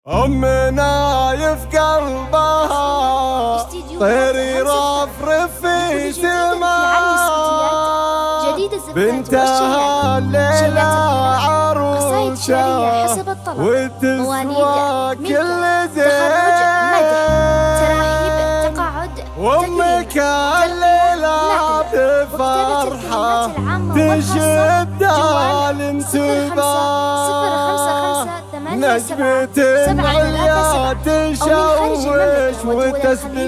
أمنا يف قلبها طير يرفرف في سماء، بنتها الليلة عروسة وتسوى كل زين، وامك الليلة بفرحة تشد الانتباه، نجمة عليا تشوش وتسبي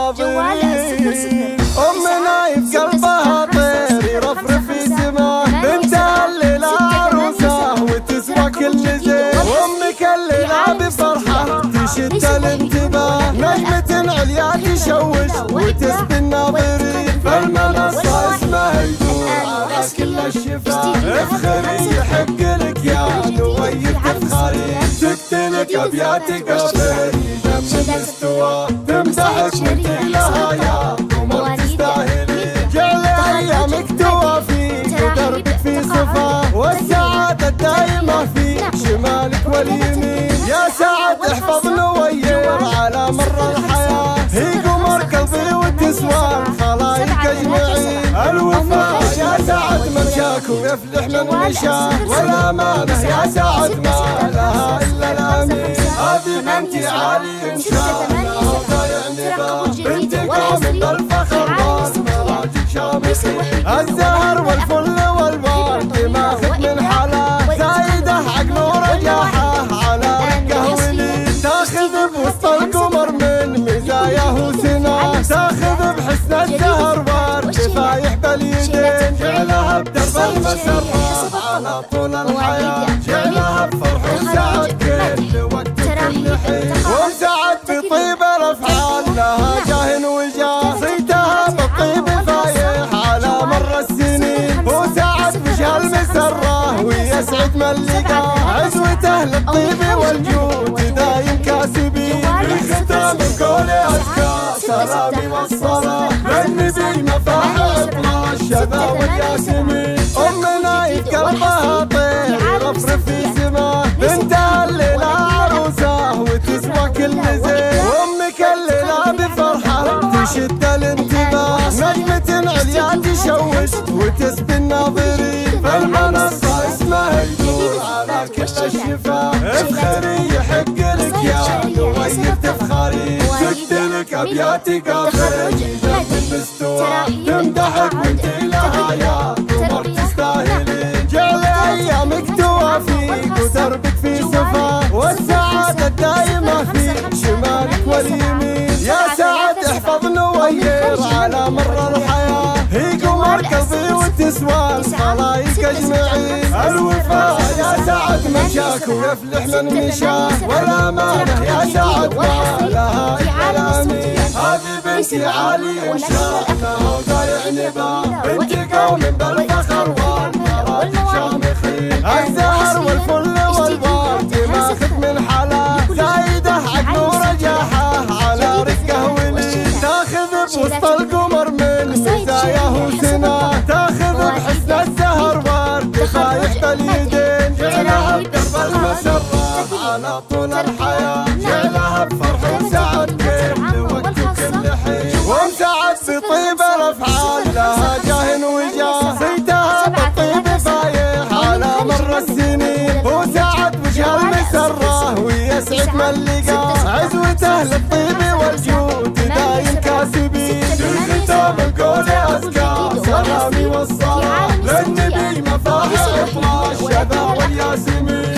الناظرين. أمنا يف قلبها طير يرفرف في سماه، بنتها الليلة عروسة وتسوى كل زين، وامك الليلة بفرحة تشد الانتباه، نجمة عليا تشوش وتسبي الناظرين. فالمنصة اسمها يدور على كل الشفاه، افخري يحق لك يا دوية تفخري، تقتلك ابياتك افري دم الاستواء، تمدحك وانت لها يا قمر تستاهلي، جعل ايامك توافيك ودربك في صفاه، والسعادة الدايمة في شمالك واليمين. يا سعد احفظ نوير على مر الحياة، هي قمر قلبي وتسوى الخلايق اجمعين. الوفاء يا سعد ممشاك ويفلح من مشاه، والامانة يا سعد ما لها الا الامين. هذه بنتي علي ان شاء الله ضايع نباه، بنتي قوم بالفخر والمراجل شامخين، الزهر والفل والورد ماخذ من حلا، زايده عقل ورجاحه على رقه ولين، تاخذ بوسط القمر من مزاياه وسنا، تاخذ بحسن الزهر وارتفايح باليدين، جعلها بدرب المسرة على طول الحياة، جعلها بفرح وسعد كل وقت وكل حين، وسعد بطيب الافعال لها جاه وجاه، صيتها بالطيب فايح على مر السنين، وسعد وجه المسرة ويسعد من لقاه، عزوته للطيب والجود دايم كاسبين. في ختام القول ازكى سلامي والصلاة للنبي مفاحل الشذا والياسمين. أمنا يف قلبها طير يرفرف في سماه، بنتها الليلة عروسة وتسوى كل زين، وامك الليلة بفرحة تشد الانتباه، نجمة عليا تشوش وتسبي الناظرين. فالمنصة اسمها يدور على كل الشفاه، افخري يحق لك يا دوية تفخري، تقتلك ابياتك افري دم الاستواء، تمدحك وانت لها يا قمر تستاهلي، جعل ايامك توافيك ودربك في صفاه، والسعادة الدايمة في شمالك واليمين. يا سعد احفظ نوير على مر الحياة، هي قمر قلبي وتسوى الخلايق اجمعين. الوفاء يا سعد مشاك ويفلح من مشاه، والامانة يا سعد ما لها الا الامين. هذه بنتي علي ان شاء الله ضايع نباه، بنتي قوم بالفخر والمراجل شامخين، الزهر والفل والورد ماخذ من حلا، زايده عقل ورجاحه على رزقه ولين، تاخذ بوسط القمر من مزاياه وسنا، تاخذ بحسن الزهر وارتفايح باليدين، جعلها بدرب المسرة على طول الحياة، جعلها بفرح وسعد كل وقت وكل حين، ومسعد بطيب الافعال لها جاه وجاه، صيتها بالطيب فايح على مر السنين، وسعد وجه المسرة ويسعد من لقاه، عزوته للطيب والجود دايم كاسبين. في ختام القول ازكى سلامي والصلاة للنبي مفاحل الشذا والياسمين.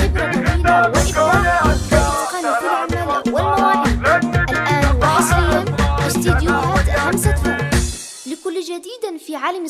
والمواعيد الآن وحصريا استديوهات 5 لكل جديد في عالم